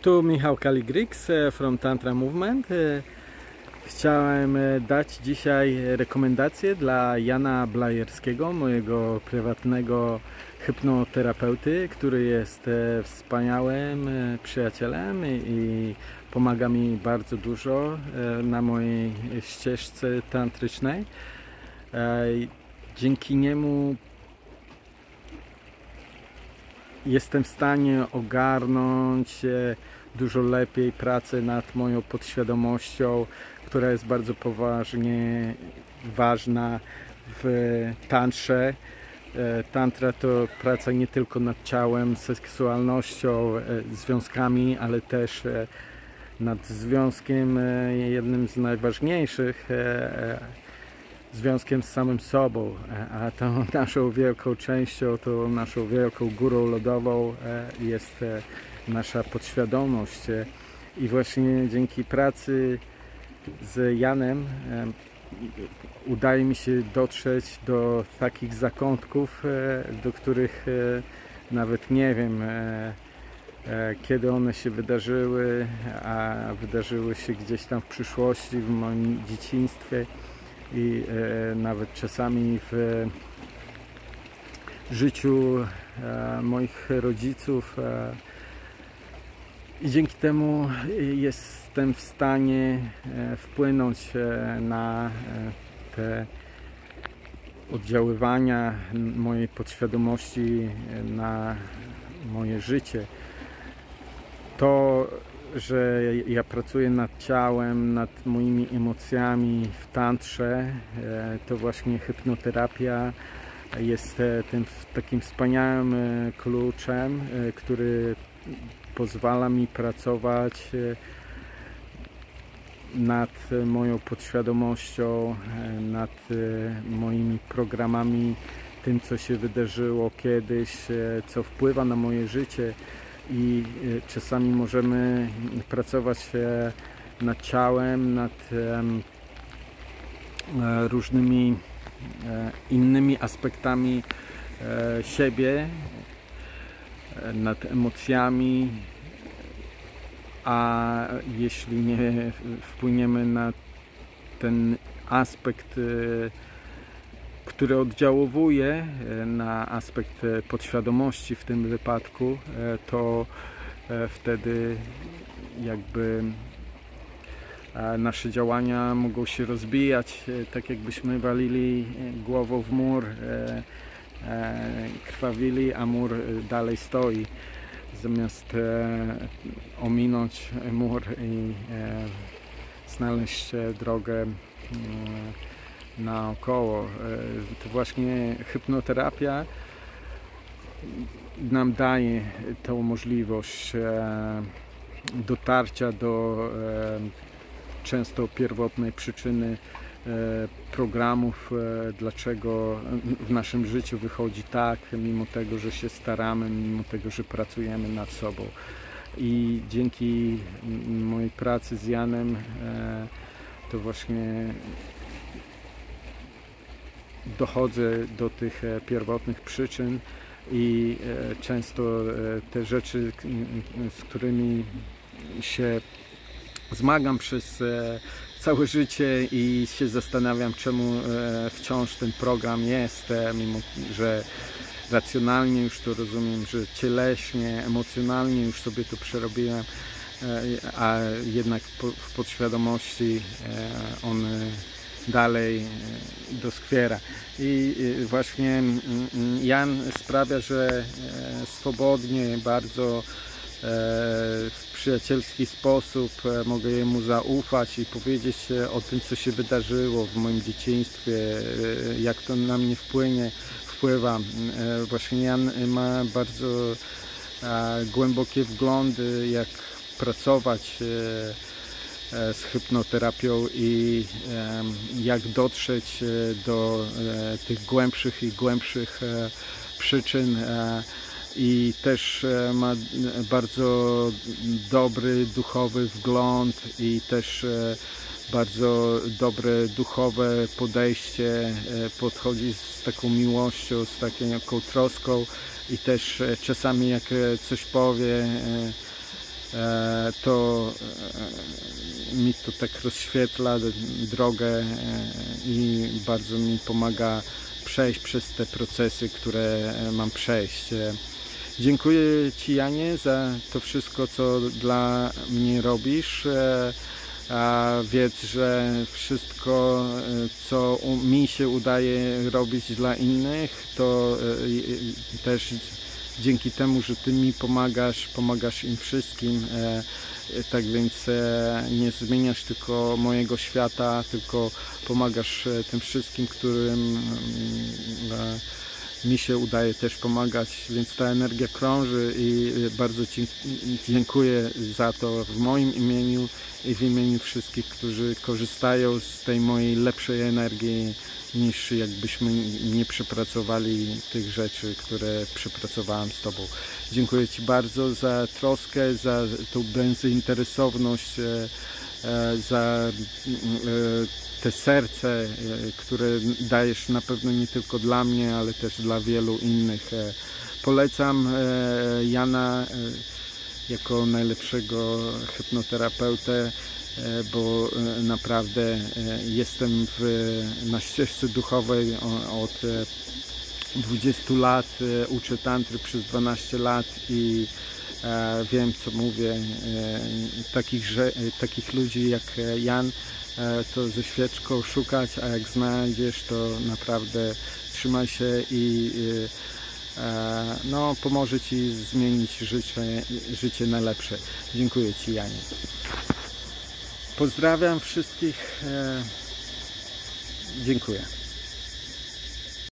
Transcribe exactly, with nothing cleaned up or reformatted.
Tu Michał Kaligrix from Tantra Movement. Chciałem dać dzisiaj rekomendacje dla Jana Blajerskiego, mojego prywatnego hypnoterapeuty, który jest wspaniałym przyjacielem i pomaga mi bardzo dużo na mojej ścieżce tantrycznej. Dzięki niemu jestem w stanie ogarnąć dużo lepiej pracę nad moją podświadomością, która jest bardzo poważnie ważna w tantrze. Tantra to praca nie tylko nad ciałem, seksualnością, związkami, ale też nad związkiem, jednym z najważniejszych, związkiem z samym sobą, a tą naszą wielką częścią, tą naszą wielką górą lodową jest nasza podświadomość. I właśnie dzięki pracy z Janem udaje mi się dotrzeć do takich zakątków, do których nawet nie wiem, kiedy one się wydarzyły, a wydarzyły się gdzieś tam w przyszłości, w moim dzieciństwie i nawet czasami w życiu moich rodziców. I dzięki temu jestem w stanie wpłynąć na te oddziaływania mojej podświadomości na moje życie. To, że ja pracuję nad ciałem, nad moimi emocjami w tantrze, to właśnie hypnoterapia jest tym takim wspaniałym kluczem, który pozwala mi pracować nad moją podświadomością, nad moimi programami, tym, co się wydarzyło kiedyś, co wpływa na moje życie. I czasami możemy pracować nad ciałem, nad różnymi innymi aspektami siebie, nad emocjami, a jeśli nie wpłyniemy na ten aspekt, który oddziałuje na aspekt podświadomości w tym wypadku, to wtedy jakby nasze działania mogą się rozbijać, tak jakbyśmy walili głową w mur, krwawili, a mur dalej stoi. Zamiast ominąć mur i znaleźć drogę naokoło. To właśnie hypnoterapia nam daje tą możliwość dotarcia do często pierwotnej przyczyny programów, dlaczego w naszym życiu wychodzi tak, mimo tego, że się staramy, mimo tego, że pracujemy nad sobą. I dzięki mojej pracy z Janem to właśnie dochodzę do tych pierwotnych przyczyn i często te rzeczy, z którymi się zmagam przez całe życie i się zastanawiam, czemu wciąż ten program jest, mimo że racjonalnie już to rozumiem, że cieleśnie, emocjonalnie już sobie to przerobiłem, a jednak w podświadomości on dalej doskwiera. I właśnie Jan sprawia, że swobodnie, bardzo w przyjacielski sposób mogę jemu zaufać i powiedzieć o tym, co się wydarzyło w moim dzieciństwie, jak to na mnie wpłynie, wpływa. Właśnie Jan ma bardzo głębokie wglądy, jak pracować z hypnoterapią i jak dotrzeć do tych głębszych i głębszych przyczyn. I też ma bardzo dobry duchowy wgląd i też bardzo dobre duchowe podejście, podchodzi z taką miłością, z taką troską i też czasami jak coś powie, to mi to tak rozświetla drogę i bardzo mi pomaga przejść przez te procesy, które mam przejść. Dziękuję Ci, Janie, za to wszystko, co dla mnie robisz. A wiedz, że wszystko, co mi się udaje robić dla innych, to też dzięki temu, że Ty mi pomagasz, pomagasz im wszystkim. Tak więc nie zmieniasz tylko mojego świata, tylko pomagasz tym wszystkim, którym mi się udaje też pomagać, więc ta energia krąży i bardzo Ci dziękuję za to w moim imieniu i w imieniu wszystkich, którzy korzystają z tej mojej lepszej energii, niż jakbyśmy nie przepracowali tych rzeczy, które przepracowałem z Tobą. Dziękuję Ci bardzo za troskę, za tą bezinteresowność, za te serce, które dajesz na pewno nie tylko dla mnie, ale też dla wielu innych. Polecam Jana jako najlepszego hypnoterapeutę, bo naprawdę jestem w, na ścieżce duchowej od dwudziestu lat, uczę tantry przez dwanaście lat i wiem, co mówię. Takich, takich ludzi jak Jan to ze świeczką szukać, a jak znajdziesz, to naprawdę trzymaj się i no, pomoże Ci zmienić życie, życie na lepsze. Dziękuję Ci, Janie. Pozdrawiam wszystkich. Dziękuję.